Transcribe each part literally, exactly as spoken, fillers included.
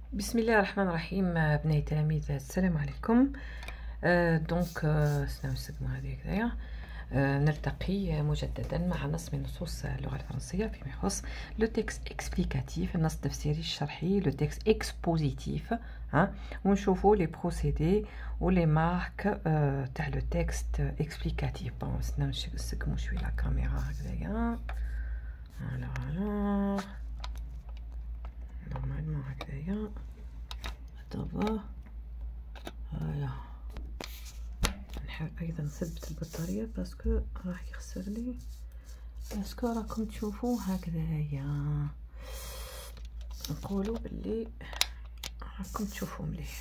بسم الله الرحمن الرحيم. بنات التلاميذ السلام عليكم. آه دونك آه سنستخدم هذه هكذايا. آه نلتقي مجددا مع نص من نصوص اللغة الفرنسية فيما يخص لو تكست اكسبليكاتيف، النص التفسيري الشرحي، لو تكست اكسبوزيتيف، ها، ونشوفوا لي بروسيدي ولي مارك آه تاع لو تكست اكسبليكاتيف. بون نسكمو شويه لا كاميرا هكذايا. فوالا فوالا نورمالمون هكذايا. دابا فوالا نحاول ايضا نثبت البطاريه باسكو راح يخسر لي، باسكو راكم تشوفوا هكذايا. نقولوا باللي راكم تشوفوا مليح.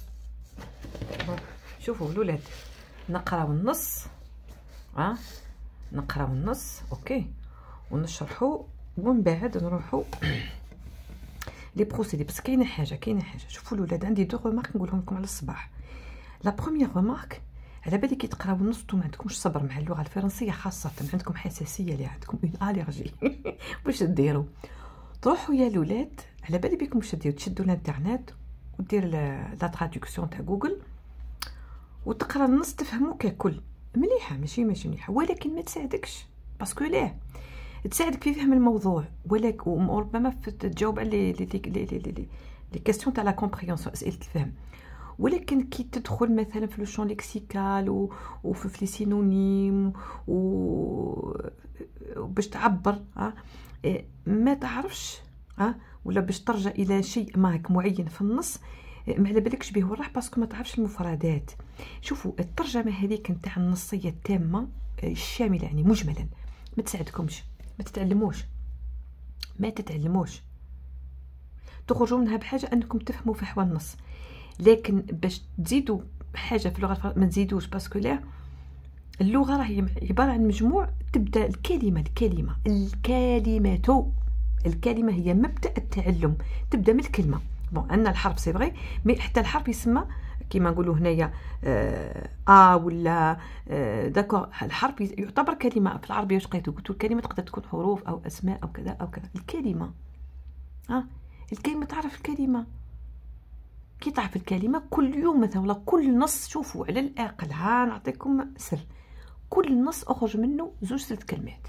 شوفوا الولاد، نقراو النص، ها أه؟ نقراو النص اوكي ونشرحوا ومن بعد نروحوا لي بروسيدي. بس كاينه حاجه كاينه حاجه شوفوا الولاد، عندي دو ريمارك نقولهم لكم على الصباح. لا بروميير ريمارك، على بالي كي تقراو النص نتوما ما عندكمش صبر مع اللغه الفرنسيه، خاصه عندكم حساسيه اللي عندكم اون اليرجي. واش ديروا؟ تروحوا يا الولاد، على بالي بكم واش ديروا، تشدوا الانترنت ودير لا تراديكسيون تاع جوجل وتقرا النص تفهمو ككل مليحه، ماشي ماشي مليحه، ولكن ما تساعدكش. باسكو ليه تساعدك في فهم الموضوع، ولكن وربما تجاوب على لي لي لي لي لي كيسيون تاع لا كومبريونسيون، اسئله الفهم. ولكن كي تدخل مثلا في لو شون ليكسيكال وفي لي سينونيم وباش تعبر، ها، ما تعرفش، ها، ولا باش ترجع الى شيء معك معين في النص ما على بالكش به وراح، باسكو ما تعرفش المفردات. شوفوا الترجمه هذيك نتاع النصيه التامه الشامله يعني مجملا ما تساعدكمش، ما تتعلموش ما تتعلموش تخرجوا منها بحاجه انكم تفهموا فحوى النص. لكن باش تزيدوا حاجه في اللغه الفرنسيه ما تزيدوش، باسكو لا، اللغه راهي عباره عن مجموع. تبدا الكلمه الكلمه الكلمه الكلمه هي مبدا التعلم، تبدا من الكلمه. بون عندنا الحرف سي فغي، مي حتى الحرف يسمى كيما نقولوا هنايا ا آه ولا آه داكور. الحرف يعتبر كلمه في العربيه. واش قريتو؟ قلت الكلمه تقدر تكون حروف او اسماء او كذا او كذا. الكلمه، ها، آه الكلمه تعرف الكلمه كي تعرف الكلمه كل يوم مثلا ولا كل نص. شوفوا على الاقل، ها نعطيكم سر، كل نص اخرج منه زوج ثلاث كلمات.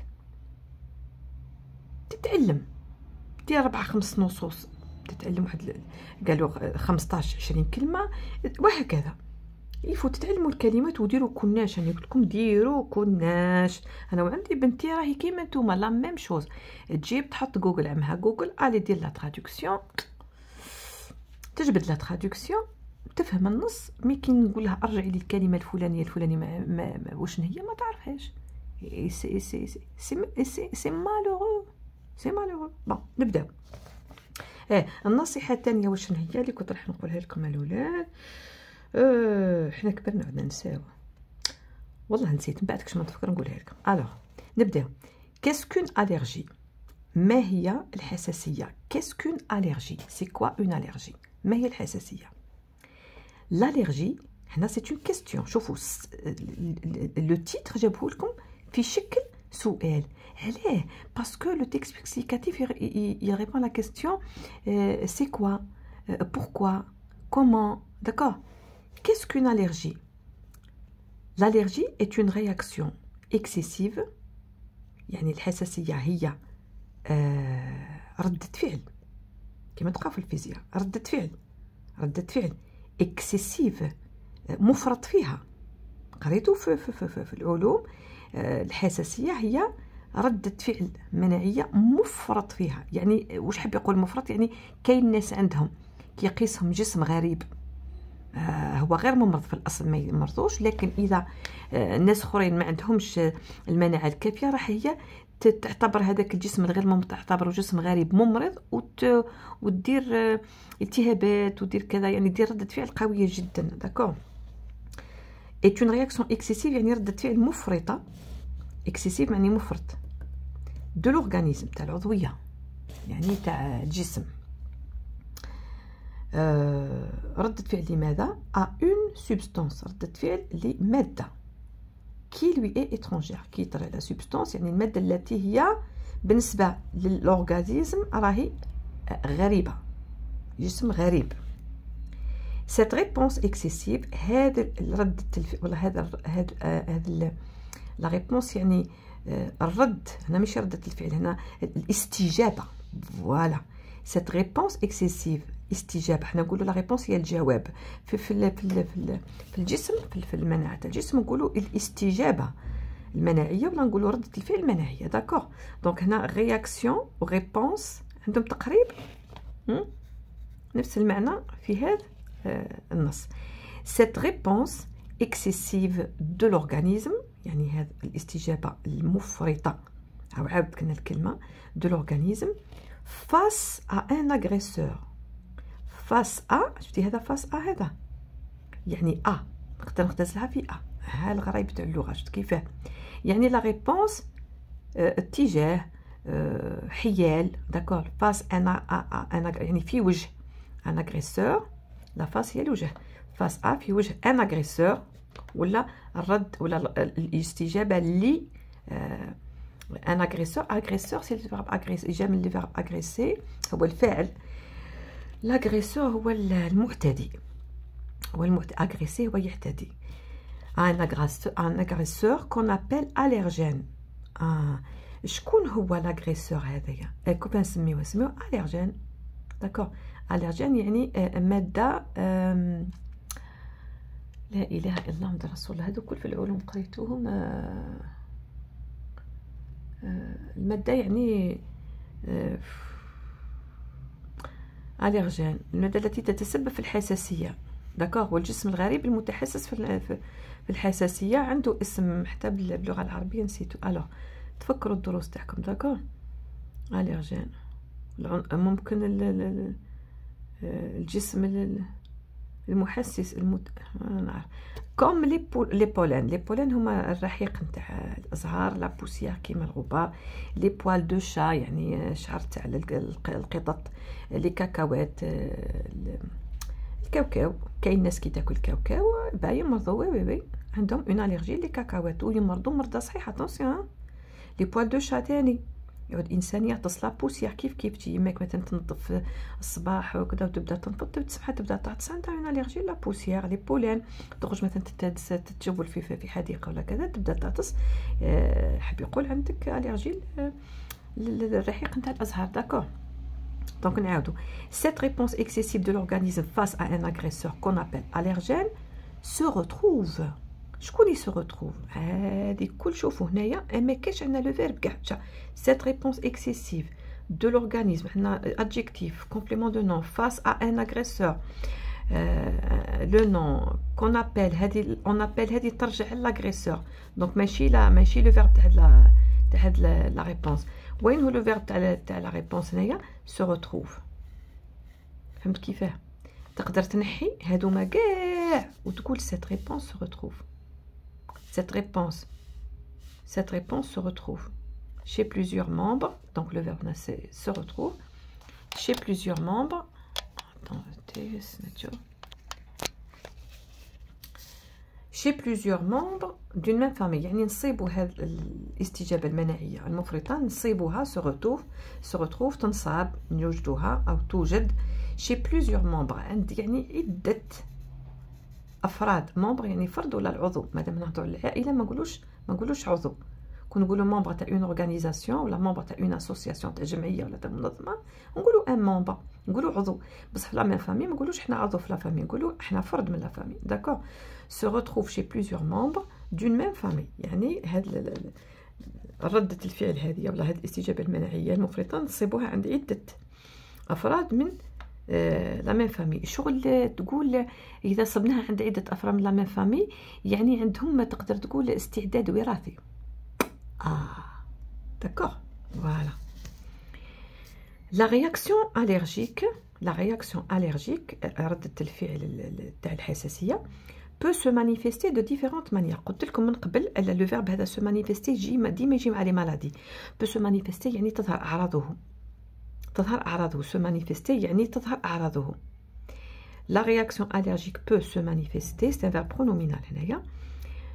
تتعلم دير اربعه خمس نصوص، تتعلم واحد قالوا خمسطاش عشرين كلمه وهكذا. يفوت تتعلموا الكلمات وديروا كناش. انا قلت لكم ديروا كناش. انا وعندي بنتي راهي كيما نتوما لا ميم شوز، تجيب تحط جوجل عمها جوجل الي دير لا تراديكسيون، تجبد لا تراديكسيون تفهم النص. مي كي نقول لها ارجعي لي الكلمه الفلانيه الفلانيه ما, ما, ما واش هي ما تعرفهاش. سي سي سي سي سي سي مالورو سي مالورو. بون نبداو. اه النصيحه الثانيه واش هي اللي كنت راح نقولها لكم الاولاد. اه حنا كبرنا عندنا نساو، والله نسيت من بعد كش ما نتفكر نقولها لكم. الوغ نبداو. كاسكون اليرجي، ما هي الحساسيه؟ كاسكون اليرجي، سي كوا اون اليرجي؟ ما هي الحساسيه؟ الالرجي هنا سي اون كيستيون. شوفوا لو تيتر جابوه لكم في شكل سؤال. علاه؟ باسكو لو تيكست اكسبليكاتيف il répond à la question euh, c'est quoi, euh, pourquoi, comment, d'accord. Qu'est-ce qu'une allergie? L'allergie est une réaction excessive، يعني الحساسيه هي آه ردة فعل كما تلقاو في الفيزياء. ردة فعل ردة فعل اكسسيف، مفرط فيها. قريتو في, في, في, في, في العلوم. آه الحساسيه هي ردة فعل مناعيه مفرط فيها. يعني واش حاب يقول مفرط؟ يعني كاين ناس عندهم كيقيسهم جسم غريب، آه هو غير ممرض في الاصل ما يمرضوش، لكن اذا آه ناس اخرين ما عندهمش المناعه الكافيه راح هي تعتبر هذاك الجسم الغير ممرض، تعتبره جسم غريب ممرض وت... وتدير التهابات ودير كذا، يعني دير ردة فعل قوية جدا. داكور. ايت اون رياكسيون اكسيسيف يعني ردة فعل مفرطة. اكسيسيف يعني مفرط. دو لورغانيزم تاع العضوية، يعني تاع الجسم. آه ردة فعل لماذا؟ ا اون سوبستانس، ردة فعل لمادة كي لوي اي اترونجير، كي طرا لا سوبستانس يعني الماده التي هي بالنسبه للأورغانيزم راهي غريبه. جسم غريب. cette réponse excessive هذا الرد التلفي ولا هذا هذا هذا لا ريبونس يعني الرد هنا ماشي ردة الفعل هنا الاستجابة فوالا cette réponse excessive استجابة حنا نقولوا لا ريبونس هي الجواب في في في, في, في الجسم في, في المناعة تاع الجسم نقولوا الاستجابة المناعية ولا نقولوا ردة الفعل المناعية داكوغ دونك هنا رياكسيون و ريبونس عندهم تقريب نفس المعنى في هذا النص. cette réponse excessive de l'organisme يعني هذه الاستجابة المفرطة أو عاود كنا الكلمة de l'organisme face à un agresseur face à شفتي هذا face à هذا يعني أ نقدر نختزلها في أ ها الغرايب تاع اللغة شفت كيفاه يعني لا ريبونس اتجاه حيال داكور face أنا أنا يعني في وجه ان اغريسور لا فاس هي الوجه فاس ا في وجه ان اغريسور ولا الرد ولا الاستجابه ل ان اغريسور اغريسور سي الفيرب اغريس جا من الفيرب اغريسي هو الفاعل لاغريسور هو المعتدي هو المعتدي اغريسي هو يعتدي ان اغريسور ان اغريسور كون ابل اليرجين اه شكون هو لاغريسور هذايا كيف نسميوه نسميوه اليرجين داكور اليرجين يعني ماده لا اله الا الله محمد رسول الله هذو كل في العلوم قريتوهم الماده يعني اليرجين الماده التي تتسبب في الحساسيه داكوغ والجسم الغريب المتحسس في الحساسيه عنده اسم حتى باللغه العربيه نسيتو الو تفكروا الدروس تاعكم داكوغ اليرجين ممكن الجسم المحسس المت... نعرف كوم لي بول... لي بولين لي بولين هما الرحيق نتاع الازهار لا بوسيير كيما الغبار لي بوال دو شا يعني شعر تاع القطط لي كاكاوات الكاوكاو كاين ناس كي تاكل كاوكاو باين مرضوا وي وي عندهم اون اليرجي لي كاكاوات ويمرضوا مرضى صحيح اتونسيون لي بوال دو شا تاني يعود الانسان يعطس لا بوسيير كيف كيف تجي يماك مثلا تنظف الصباح وكذا وتبدا تنفض تصبح تبدا تعطس عندها اون اليرجي لا بوسيير لي بولين تخرج مثلا تتجول في في حديقه ولا كذا تبدا تعطس حاب يقول عندك اليرجي للرحيق نتاع الازهار داكور دونك نعاودو cette réponse excessive de l'organisme face à un agresseur qu'on appelle allergène se retrouve شكون se retrouve هادي كل شوفوا هنايا ما كاينش عندنا لو فيرب كاع cette réponse excessive de l'organisme عندنا adjectif complément de nom face à un agresseur le nom qu'on appelle هادي on appelle هادي ترجع لاغريسور دونك ماشي لا ماشي لو فيرب تاع لا تاع هاد لا ريبونس وين هو لو فيرب تاع تاع لا ريبونس هنايا se retrouve فهمت كيفاه تقدر تنحي هادوما كاع وتقول cette réponse se retrouve cette réponse cette réponse se retrouve chez plusieurs membres donc le verbe c'est se retrouve chez plusieurs membres attendez chez plusieurs membres d'une même famille يعني نصيبوا هذه الاستجابة المناعية المفرطة نصيبوها se retrouve se retrouve تنصاب نوجدوها أو توجد chez plusieurs membres عند يعني عدة أفراد ممبر يعني فرد ولا العضو مادام نهضروا على العائلة ما نقولوش ما نقولوش عضو كون نقولوا ممبر تاع اون اورغانيزاسيون ولا ممبر تاع اون اسوسياسيون تاع جمعية ولا تاع منظمة نقولوا ان ممبر نقولوا عضو بصح لا ميم فامي ما نقولوش حنا عضو في لا فامي نقولوا حنا فرد من لا فامي داكور se retrouve chez plusieurs membres d'une même famille يعني هاد ردة الفعل هذه ولا هاد الاستجابة المناعية المفرطة نصيبوها عند عدة أفراد من لا ميم فامي شغل تقول اذا صبناها عند عده افراد من لا ميم فامي يعني عندهم ما تقدر تقول استعداد وراثي اه داكوغ فوالا لا رياكسيون اليرجيك لا رياكسيون اليرجيك رده الفعل تاع الحساسيه peut se manifester de différentes manières قلت لكم من قبل لو فيرب هذا se manifester يجي ديما يجي مع لي مالادي peut se manifester يعني تظهر اعراضه تظهر أعراضه se manifester يعني تظهر أعراضه la réaction allergique peut se manifester c'est un verbe pronominal هنايا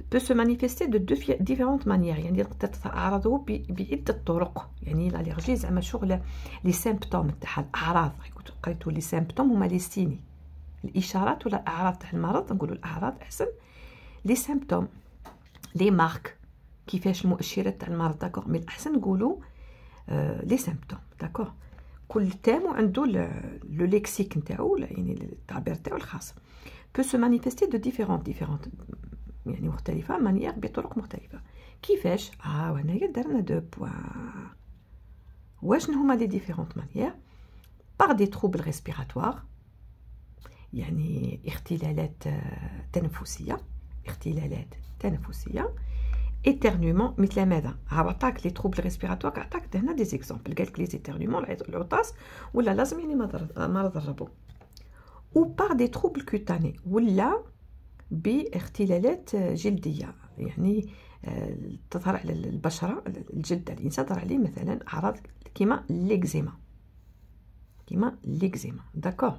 peut se manifester de deux différentes manières. يعني تقدر تتعرضه بعدة طرق. يعني الالرجي زعما شغل لي سيمبتوم تاع الاعراض. قريتو لي سيمبتوم هما لي سيني، الاشارات ولا الاعراض تاع المرض. نقولوا الاعراض احسن. لي سيمبتوم لي مارك كيفاش المؤشرات تاع المرض. داكوغ مي الاحسن نقولوا آه لي سيمبتوم. داكوغ كل تام عنده لو ليكسيك نتاعو، يعني التعبير تاعو الخاص. peut se manifester de différentes différentes يعني مختلفة مانيير بطرق مختلفة. كيفاش؟ اه وهنايا درنا دو بوان. واش هما لي ديفيرونت مانيير؟ باغ دي تروبل ريسبيراتوار، يعني اختلالات تنفسية، اختلالات تنفسية. ايترنيومون مثل ماذا؟ عطاك لي تروبل ريسبيراتوار، عطاك هنا دي زيكزامبل، قالك لي ايترنيومون العطاس ولا لازم يعني مرض الربو. ou par des troubles cutanés ولا باختلالات جلديه، يعني تظهر على البشره الجلد الانسان تظهر عليه مثلا اعراض كيما ليكزيما، كيما ليكزيما. داكوغ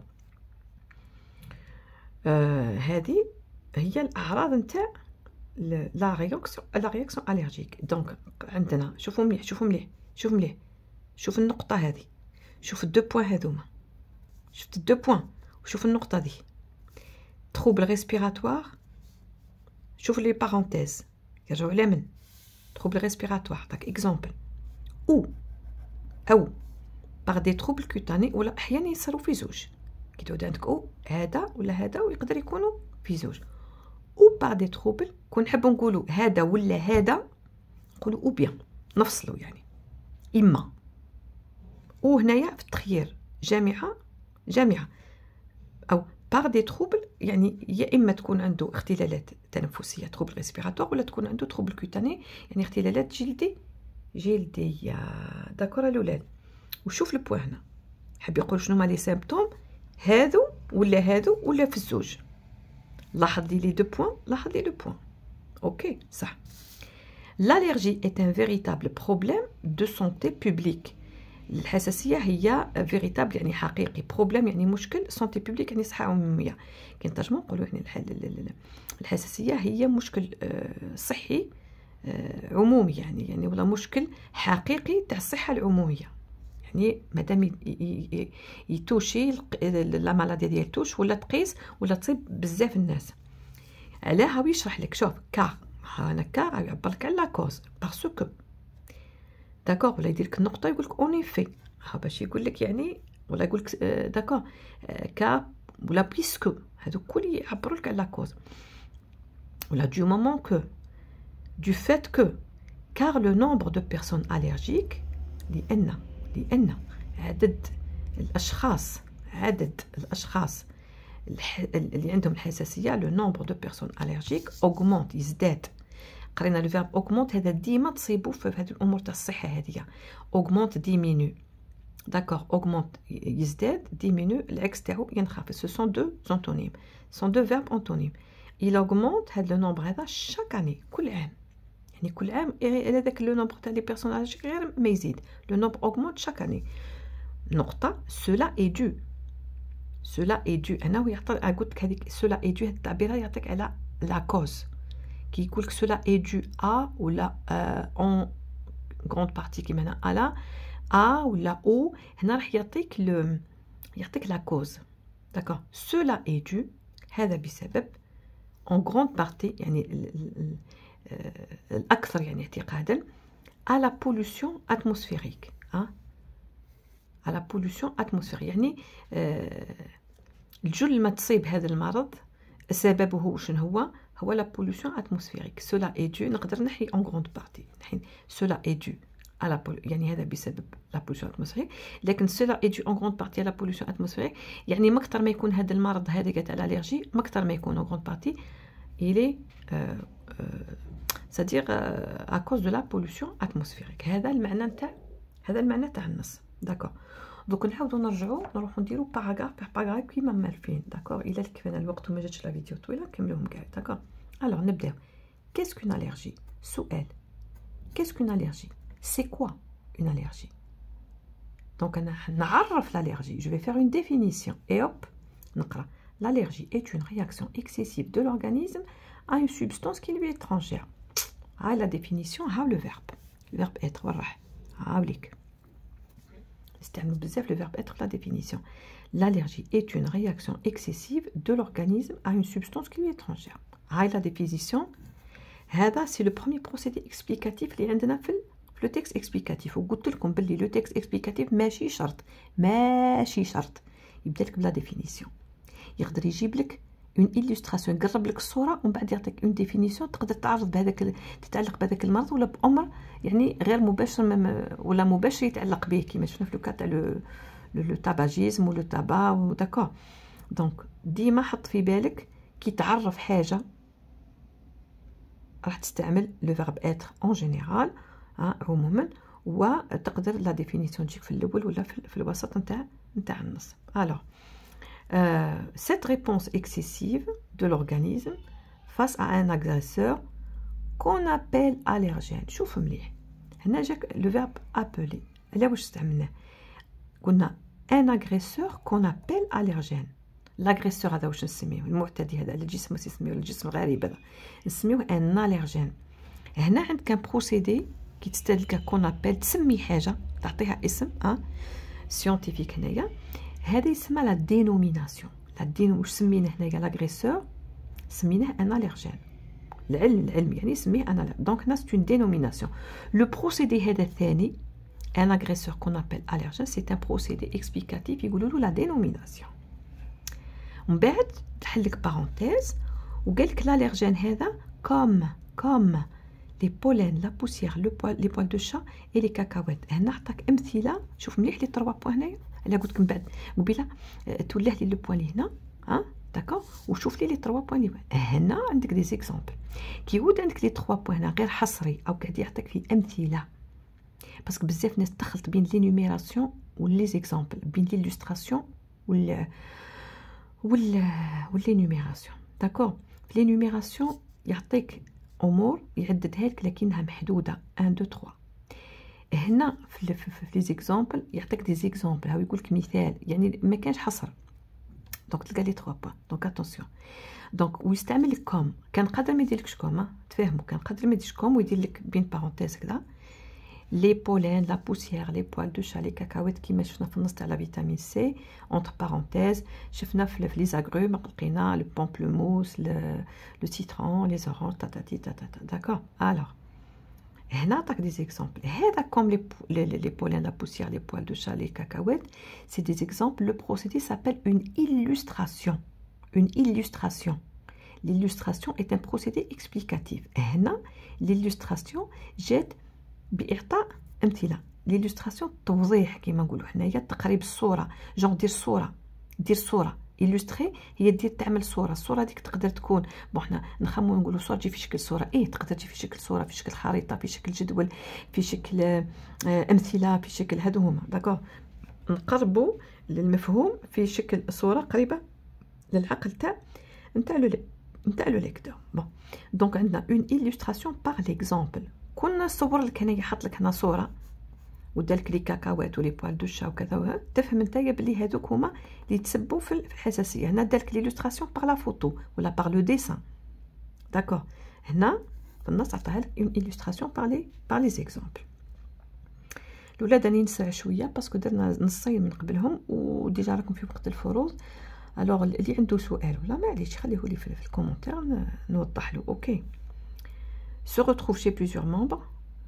آه هذه هي الاعراض نتاع لا رياكسيون لا رياكسيون الرجيك. دونك عندنا شوفوا مليح شوفوا مليح شوف مليح شوف النقطه هذه، شوف الدو بوين هذوما، شفت الدو بوين وشوف النقطة دي تروبل ريسبيراتوار. شوف لي بارونتيز يرجعوا على من تروبل ريسبيراتوار. داك اكزامبل او او باغ دي تروبل كوتاني، ولا احيانا يصيروا في زوج. كي تعود عندك او هذا ولا هذا ويقدر يكونوا في زوج. او باغ دي تروبل كون نحبوا نقولوا هذا ولا هذا نقولوا او بيان نفصلوا، يعني اما او هنايا في التخيير جامعة جامعة او باغ دي تروبل، يعني يا اما تكون عنده اختلالات تنفسيه تروبل ريسبيراتوار، ولا تكون عنده تروبل كوتاني يعني اختلالات جلدي جلديه. داكور الاولاد؟ وشوف البوان هنا حاب يقول شنو هما لي سيمبتوم هادو ولا هادو ولا في الزوج. لاحظ لي لي دو بوان، لاحظ لي لو بوان. اوكي صح. l'allergie est un véritable problème de santé publique. الحساسيه هي فيريتابل يعني حقيقي، بروبليم يعني مشكل، سونتي بوبليك يعني صحه عموميه. كنترجموا نقولوا يعني الحساسيه هي مشكل صحي عمومي، يعني يعني ولا مشكل حقيقي تاع الصحه العموميه. يعني مادام يتوشي لا مالادي ديال توش ولا تقيس ولا تصيب بزاف الناس. علاه هو يشرح لك. شوف كار هنا كار يعبر لك على لا كوز باسكو داكوغ، ولا يدير لك النقطه يقول لك اوني في ها باش يقول لك يعني، ولا يقول لك داكوغ كا ولا بيسكو، هادو كل يعبروا لك على لا كوز. ولا دو مومون كو دو فات كو كار لو نومبر دو بيرسون الرجيك، لان لان عدد الاشخاص عدد الاشخاص اللي عندهم الحساسيه لو نومبر دو بيرسون الرجيك اوغمونت يزداد. قرينا لو فيرب اوغمونت، هذا ديما تصيبوا في هذه الامور تاع الصحه هذه. اوغمونت ديمينو. داكوغ اوغمونت يزداد، ديمينو العكس تاعو ينخفض. سو سون دو زونتونيم، سون دو فيرب انتونيم. il augmente هذا لو نومبر هذا شاك اني كل عام، يعني كل عام هذاك لو نومبر تاع لي بيرسون غير ما يزيد. لو نومبر اوغمونت شاك اني. نقطه سولا اي دو سولا اي دو. انا يعطي قلت لك هذيك سولا اي دو، هذا التعبير يعطيك على لا كوز. كي يقول لك سولا اي دو ا ولا اون غروند بارتي كيما هنا على ا ولا او، هنا راح يعطيك لو يعطيك لا كوز. داكوغ سولا اي دو هذا بسبب اون غروند بارتي يعني ال ال ال الاكثر يعني اعتقادا على بولوسيون اتموسفيريك. ها على بولوسيون اتموسفيريك يعني الجل ما تصيب هذا المرض سببه شنو هو؟ هو لا بولوسيون اتموسفيريك. سولا اي دو نقدر نحي اون غروند بارتي، نحي سولا اي دو على يعني هذا بسبب لا بولوسيون اتموسفيريك. لكن سولا اي دو اون غروند بارتي على بولوسيون اتموسفيريك، يعني ما اكثر ما يكون هذا المرض هذا تاع الالرجي، ما اكثر ما يكون اون غروند بارتي الي سادير ا كوز دو لا بولوسيون اتموسفيريك. هذا المعنى نتاع هذا المعنى تاع النص. داكور دوك نعاودو نرجعو نروحو نديرو باراغراف باراغراف كيما مالفين. داكور الا كفانا الوقت وما جاتش لا فيديو طويله نكملوهم كاع. داكور الوغ نبداو. كيس كون الرجي؟ سؤال. كيس كون الرجي؟ سي كوا اون الرجي؟ دونك انا نعرف الالرجي، جو في فير اون ديفينيسيون اي هوب نقرا. L'allergie est une réaction excessive de l'organisme à une substance qui lui est étrangère. Ah, la définition, ah, le verbe. Le verbe être, voilà. Ah, c'est le verbe être, la définition. L'allergie est une réaction excessive de l'organisme à une substance qui lui est étrangère. Ah, la définition. C'est le premier procédé explicatif qui est dans le texte explicatif. وقلت لكم باللي le texte explicatif ماشي شرط ماشي شرط يبدا لك بلا ديفينيسيون. يقدر يجيب لك اون illustration يقرب لك الصوره ومن بعد يعطيك اون ديفينيسيون تقدر تعرض بهذاك تتعلق بهذاك المرض ولا بامر يعني غير مباشر ولا مباشر يتعلق به كيما شفنا في لو تاع لو تاباجيزم ولو تابا داكور. دونك ديما حط في بالك كي تعرف حاجه راح تستعمل لو فيرب اتر اون جينيرال عموما وتقدر لا ديفينيسيون تجيك في الاول ولا في الوسط نتاع نتاع النص. الوغ cette réponse excessive de l'organisme face à un agresseur qu'on appelle allergène. شوف مليح هنا جاك لو فيرب appeler. علاه واش استعملناه؟ قلنا un agresseur qu'on appelle allergène. لاغريسور هذا واش نسميوه؟ المعتدي هذا الجسم واش نسميوه؟ الجسم الغريب هذا نسميوه ان اليرجين. هنا عندك كان بروسيدي كي تستدل كون ابل تسمي حاجه تعطيها اسم اه سيونتيفيك. هنايا هذا يسمى لا دينوميناسيون. لا دين واش سميناه هنايا لاغريسور سميناه ان اليرجين. العلم العلم يعني سميه انا دونك هنا سي اون دينوميناسيون. لو بروسيدي هذا الثاني ان اغريسور كون ابل اليرجين سي ان بروسيدي اكسبليكاتيف يقولوا له لا دينوميناسيون. ومن بعد تحلك بارونتيز وقالك الالرجين هذا كوم كوم لي بولين لا بوسيير لو بوال لي بوال دو شا اي لي كاكاوات. هنا عطاك امثله. شوف مليح لي تروا بوين هنايا على قلت لك من بعد قبيله تولاه لي لو بوين هنا ها داكور وشوف لي لي تروا بوين هنا عندك دي زيكزامبل. كي يعود عندك لي تروا بوين هنا غير حصري او قاعد يعطيك فيه امثله باسكو بزاف ناس تخلط بين لينوميراسيون ولي زيكزامبل بين ليلوستراسيون وال ولا واللينوميراسيون داكور. في لينوميراسيون يعطيك امور يعددها لك لكنها محدوده واحد اثنين ثلاثة. هنا في لي زيكزامبل يعطيك دي زيكزامبل هاو يقول لك مثال يعني ما كانش حصر. دونك تلقى لي ثلاثة بوين. دونك اتونسيون دونك ويستعمل لك كوم. كان قادر ما يديرلكش كوم تفهموا كان قادر ما يديرش كوم ويدير لك بين بارونتيز كذا لي بولين لا بوسيير لي بوال دو شا لي كاكاوات كيما شفنا في النص تاع لا فيتامين سي اونتر بارونتيز. شفنا في لي زاغروم لقينا لو بومبلوموس لو سيترون لي زورانج تاتاتي تاتاتا داكور. الوغ هنا عطاك دي زيكزامبل. هذا كوم لي لي بولين لا بوسيير لي بوال دو شا لي كاكاوات سي دي زيكزامبل. لو بروسيدي سابيل اون illustration. اون illustration. L'illustration est un procédé explicatif. هنا l'illustration جات باعطاء امثله. ليلوستراسيون توضيح كيما نقولوا حنايا تقريب الصوره جون دير صوره دير صوره إلوستري هي دير تعمل صوره. الصوره ديك تقدر تكون بون حنا نخمو نقولوا صوره تجي في شكل صوره ايه تقدر تجي في شكل صوره في شكل خريطه في شكل جدول في شكل امثله في شكل هادو هما داكور. نقربوا للمفهوم في شكل صوره قريبه للعقل تاع نتاع لو نتاع لو ليكتور. بون دونك عندنا اون illustration par l'exemple. كنا نصور لك هنايا حط لك هنا صوره ودالك لي كاكاوات ولي بوال دو شا وكذا تفهم نتايا بلي هذوك هما اللي تسبوا في الحساسيه. هنا دالك ليلوستراسيون باغ لا فوتو ولا باغ لو ديسان داكور. هنا في النص عطاها لك اون illustration باغ لي باغ لي زيكزامبل. الاولاد راني نسرع شويه باسكو درنا نصين من قبلهم وديجا راكم في وقت الفروض. الوغ اللي عنده سؤال ولا معليش خليه لي في الكومونتير نوضح له. اوكي. se retrouve chez plusieurs membres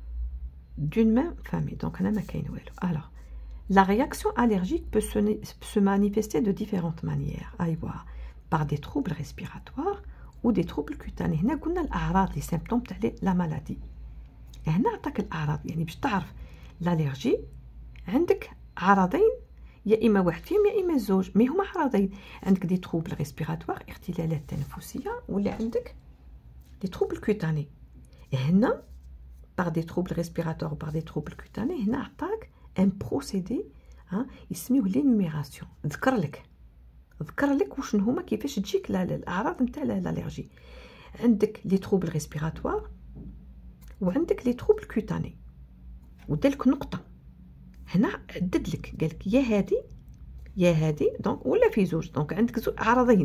d'une même famille. Donc, on a alors, la réaction allergique peut se, se manifester de différentes manières. À voir, par des troubles respiratoires ou des troubles cutanés. هنا قلنا الأعراض les symptômes تاع la maladie. هنا عطاك الأعراض يعني باش تعرف الالرجي عندك عرضين يا إما واحد فيهم يا إما زوج. مي هما عرضين عندك دي troubles respiratoires اختلالات تنفسية ولا عندك دي troubles cutanés. هنا par des troubles respiratoires ou par des troubles cutanés هنا عطاك ان بروسيدي ها يسميوه لينوميراسيون. ذكر لك ذكر لك واش هما كيفاش تجيك الاعراض نتاع الالرجي. عندك لي troubles respiratoires وعندك لي troubles cutanés ودالك نقطه هنا عدد لك قالك يا هادي يا هادي دونك ولا في زوج، دونك عندك زوج عرضين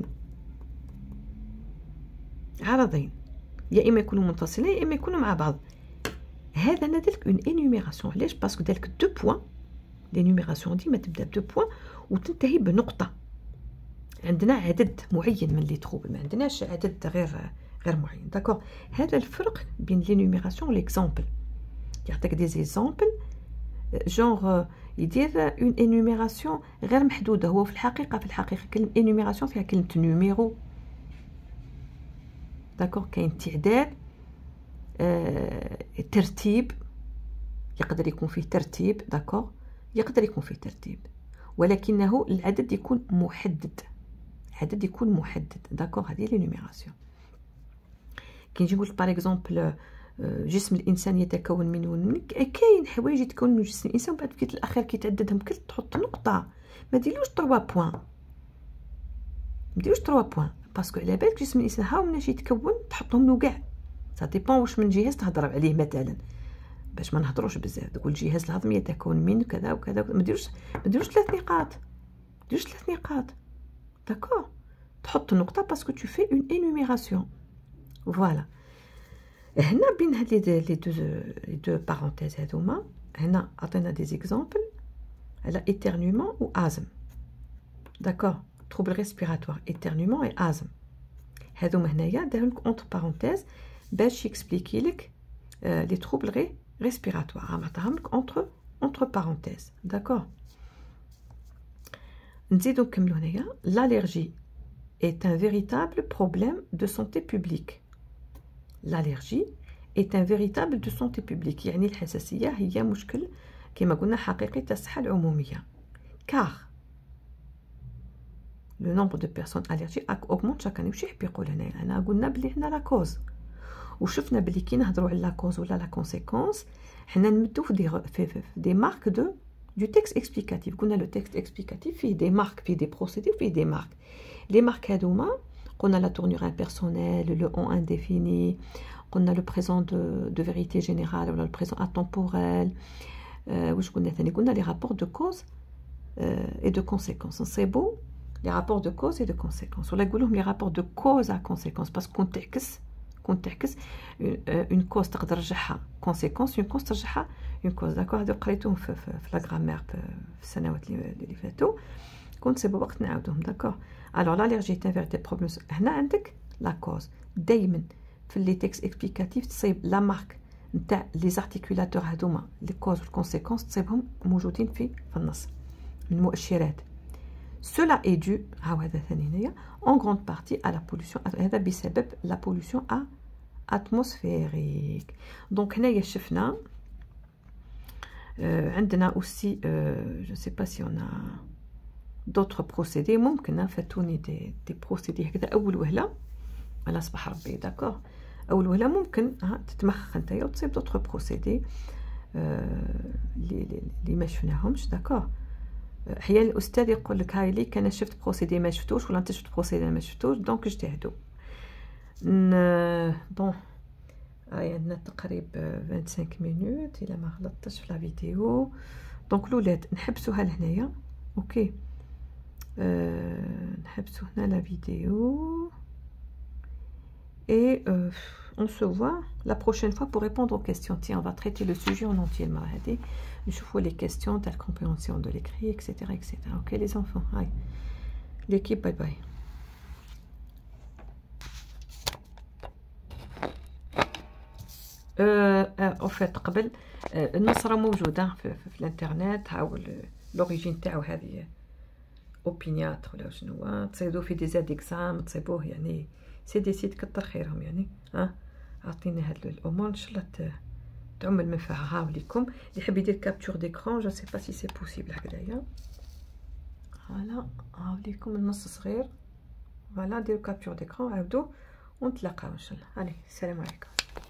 عرضين يا اما يكونوا منفصلين يا اما يكونوا مع بعض. هذا انا درت اون انيميراسيون. علاش؟ باسكو دالك دو بوين. لينيميراسيون ديما تبدا بدو بوين وتنتهي بنقطه. عندنا عدد معين من لي تروبل، ما عندناش عدد غير غير معين. داكوغ. هذا الفرق بين لينيميراسيون وليكزامبل. يعطيك دي زيكزامبل جونغ يدير اون انيميراسيون غير محدوده. هو في الحقيقه في الحقيقه كلمه انيميراسيون فيها كلمه نيميرو. داكوغ. كاين تعداد، آه، ترتيب، يقدر يكون فيه ترتيب. داكوغ. يقدر يكون فيه ترتيب ولكنه العدد يكون محدد. العدد يكون محدد. داكوغ. هذه لي نيميراسيون. كي نجي نقول باغ اكزومبل جسم الانسان يتكون من من كاين حوايج يتكون من جسم الانسان وبعد في الاخير كي تعددهم كل تحط نقطه. ما ديروش ثلاثة بوين، ما ديروش ثلاثة بوين باسكو على بالك جسم الانسان هاو مناش يتكون تحطهم له كاع. سا ديبون واش من جهاز تهضر عليه مثلا، باش ما نهضروش بزاف. تقول الجهاز الهضمي يتكون من كذا وكذا. ما ديروش ما ديروش ثلاث نقاط، ما ديروش ثلاث نقاط. داكور. تحط نقطه باسكو تو في اون انيميراسيون. فوالا. هنا بين هاد لي لي دو لي دو بارونتيز هذوما هنا عطينا دي زيكزامبل على ايترنيومون و ازم. داكور. trouble respiratoire éternuement et asthme. هذوما هنايا داروا لك اونتر بارونتيز باش يكسبليكي لك لي troubles غي respiratoires. عطاهم لك اونتر اونتر بارونتيز. داكور. نزيدو نكملو هنايا. l'allergie est un véritable problème de santé publique. l'allergie est un véritable de santé publique. يعني الحساسية هي مشكل كما قلنا حقيقي تاع الصحة العمومية. car le nombre de personnes allergiques augmente chaque année. واش يحب يقول هنا؟ انا قلنا بلي هنا لا كوز، وشفنا بلي كي نهضروا على لا كوز ولا لا كونسيكونس حنا نمدو في دي في, في, في دي مارك دو دو تكست اكسبليكاتيف. قلنا لو تكست اكسبليكاتيف فيه دي مارك، فيه دي بروسيدي وفيه دي مارك. لي مارك هادوما قلنا لا tournure impersonnelle، لو اون انديفيني، قلنا لو بريزون دو دو فيريتي جينيرال ولا لو بريزون اتمبوريل. أه واش قلنا ثاني؟ قلنا لي رابور دو كوز اي دو كونسيكونس. نصيبو les rapports de cause et de conséquence. ولا نقولهم les rapports de cause à conséquence parce كون تعكس كون تعكس une cause تقدر ترجعها conséquence، une cause ترجعها une cause. داكور. هادو قريتوهم في في, في لا غرامير في السنوات اللي فاتوا، كنت سيبوا وقت نعاودوهم. داكور. الوغ l'allergie est un véritable problème. هنا عندك لا كوز. دائما في لي تكست اكسبليكاتيف تصيب لا مارك نتاع لي زارتيكولاتور هادوما لي كوز والكونسيكونس تصيبهم موجودين في في النص من المؤشرات. Cela est dû en grande partie à la pollution. هذا بسبب la pollution atmosphérique. Donc هنايا شفنا عندنا aussi je sais pas si on a d'autres procédés. ممكن فاتوني دي دي procédés هكذا أول وهلة على صباح ربي. داكور. أول وهلة ممكن ها تتمخخ نتايا وتصيب d'autres procédés اللي اللي ما شفناهمش. داكور. احيانا الاستاذ يقول لك هاي ليك انا شفت بروسيدي ما شفتوش ولا انت شفت بروسيدي ما شفتوش، دونك اجتهدوا. بون هاي عندنا تقريب خمسة وعشرين مينوت الا ما غلطتش في لا فيديو. دونك الاولاد نحبسوها لهنايا. اوكي. أه نحبسو هنا لا فيديو et euh, on se voit la prochaine fois pour répondre aux questions. Tiens, on va traiter le sujet en entier. Je vois les questions de la compréhension de l'écrit, et cetera, et cetera. Ok, les enfants. Allez. L'équipe, bye bye. au fait قبل النص راه موجوده في, في الانترنت. هاو لوريجين تاعو هذه اوبينيات ولا شنو، تصيدوا في دي زاد اكزام تصيبوه. يعني سي دي سيت كتر خيرهم. يعني ها عطينا هاد الامور ان شاء الله تعم المنفعه. هاو ليكم اللي يحب يدير كابتور ديكرون جو سي با سي سي بوسيبل هكذايا. فوالا هاو ليكم النص صغير. فوالا ديروا كابتور ديكرون عاودوا ونتلاقاو ان شاء الله. علي السلام عليكم.